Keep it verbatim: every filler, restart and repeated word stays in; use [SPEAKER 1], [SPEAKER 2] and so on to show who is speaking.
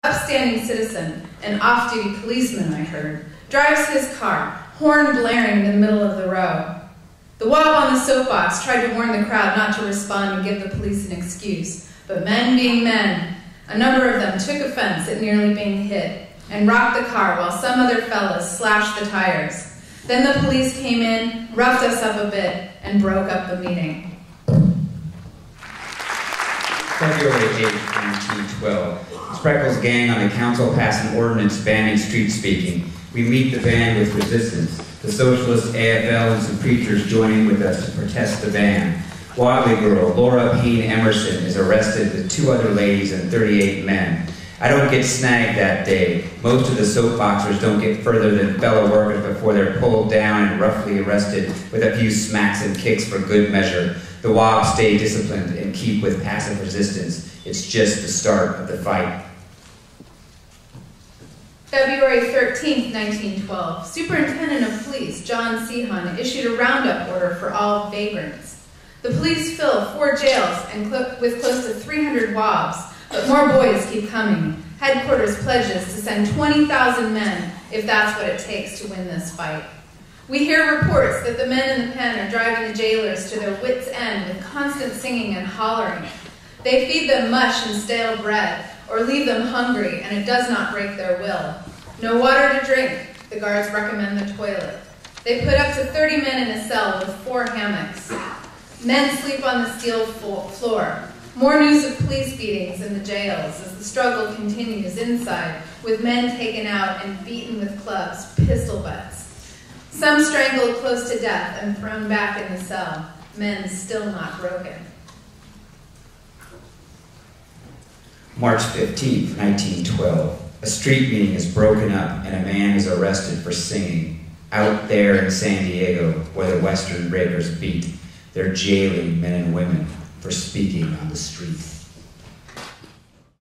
[SPEAKER 1] Upstanding citizen, an off-duty policeman, I heard, drives his car, horn blaring in the middle of the row. The wop on the soapbox tried to warn the crowd not to respond and give the police an excuse, but men being men, a number of them took offense at nearly being hit and rocked the car while some other fellas slashed the tires. Then the police came in, roughed us up a bit, and broke up the meeting.
[SPEAKER 2] February eighth, nineteen twelve. Spreckles' gang on the council passed an ordinance banning street speaking. We meet the ban with resistance. The Socialist, A F L, and some preachers joining with us to protest the ban. Wadley girl, Laura Payne Emerson, is arrested with two other ladies and thirty-eight men. I don't get snagged that day. Most of the soapboxers don't get further than fellow workers before they're pulled down and roughly arrested with a few smacks and kicks for good measure. The W A B stay disciplined and keep with passive resistance. It's just the start of the fight.
[SPEAKER 1] February thirteenth, nineteen twelve, Superintendent of Police John Sehan issued a roundup order for all vagrants. The police fill four jails and cl with close to three hundred W A Bs, but more boys keep coming. Headquarters pledges to send twenty thousand men if that's what it takes to win this fight. We hear reports that the men in the pen are driving the jailers to their wits' end with constant singing and hollering. They feed them mush and stale bread, or leave them hungry, and it does not break their will. No water to drink, the guards recommend the toilet. They put up to thirty men in a cell with four hammocks. Men sleep on the steel floor. More news of police beatings in the jails as the struggle continues inside, with men taken out and beaten with clubs, pistol butts. Some strangled close to death and thrown back in the cell, men still not broken.
[SPEAKER 2] March fifteenth, nineteen twelve. A street meeting is broken up and a man is arrested for singing. Out there in San Diego, where the Western breakers beat, they're jailing men and women for speaking on the street.